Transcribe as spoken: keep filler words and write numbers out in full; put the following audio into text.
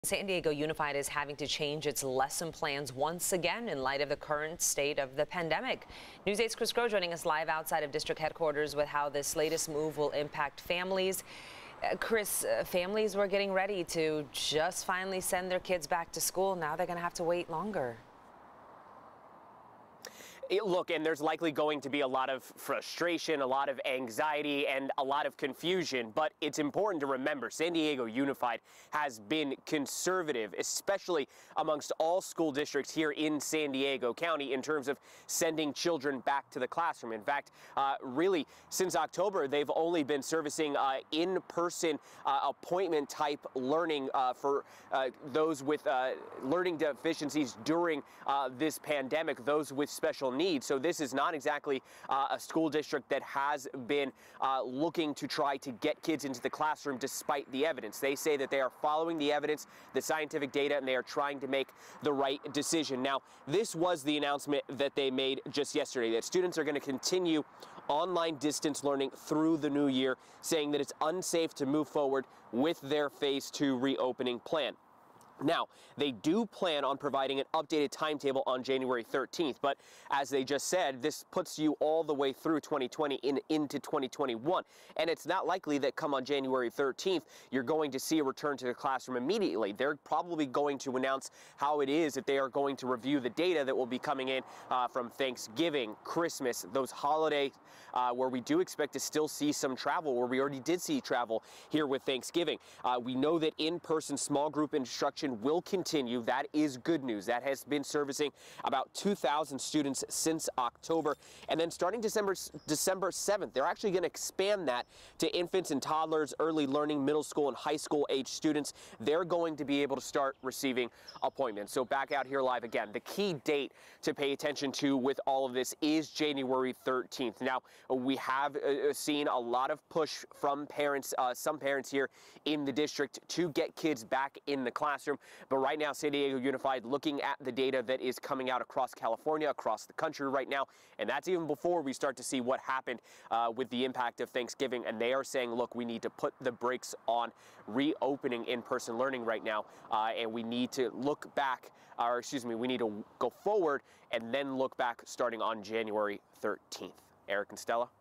San Diego Unified is having to change its lesson plans once again in light of the current state of the pandemic. News eight's Chris Groh joining us live outside of district headquarters with how this latest move will impact families. Uh, Chris, uh, families were getting ready to just finally send their kids back to school. Now they're going to have to wait longer. It, look, and there's likely going to be a lot of frustration, a lot of anxiety, and a lot of confusion, but it's important to remember San Diego Unified has been conservative, especially amongst all school districts here in San Diego County in terms of sending children back to the classroom. In fact, uh, really, since October, they've only been servicing uh, in-person uh, appointment-type learning uh, for uh, those with uh, learning deficiencies during uh, this pandemic, those with special needs. So this is not exactly uh, a school district that has been uh, looking to try to get kids into the classroom despite the evidence. They say that they are following the evidence, the scientific data, and they are trying to make the right decision. Now, this was the announcement that they made just yesterday, that students are going to continue online distance learning through the new year, saying that it's unsafe to move forward with their phase two reopening plan. Now, they do plan on providing an updated timetable on January thirteenth, but as they just said, this puts you all the way through twenty twenty and into twenty twenty-one. And it's not likely that come on January thirteenth, you're going to see a return to the classroom immediately. They're probably going to announce how it is that they are going to review the data that will be coming in uh, from Thanksgiving, Christmas, those holidays uh, where we do expect to still see some travel, where we already did see travel here with Thanksgiving. Uh, we know that in-person small group instruction will continue. That is good news. That has been servicing about two thousand students since October. And then starting December, December seventh, they're actually going to expand that to infants and toddlers, early learning, middle school and high school age students. They're going to be able to start receiving appointments. So back out here live again, the key date to pay attention to with all of this is January thirteenth. Now, we have uh, seen a lot of push from parents, uh, some parents here in the district to get kids back in the classroom. But right now, San Diego Unified looking at the data that is coming out across California, across the country right now, and that's even before we start to see what happened uh, with the impact of Thanksgiving. And they are saying, look, we need to put the brakes on reopening in-person learning right now, uh, and we need to look back, or excuse me, we need to go forward and then look back starting on January thirteenth. Eric and Stella.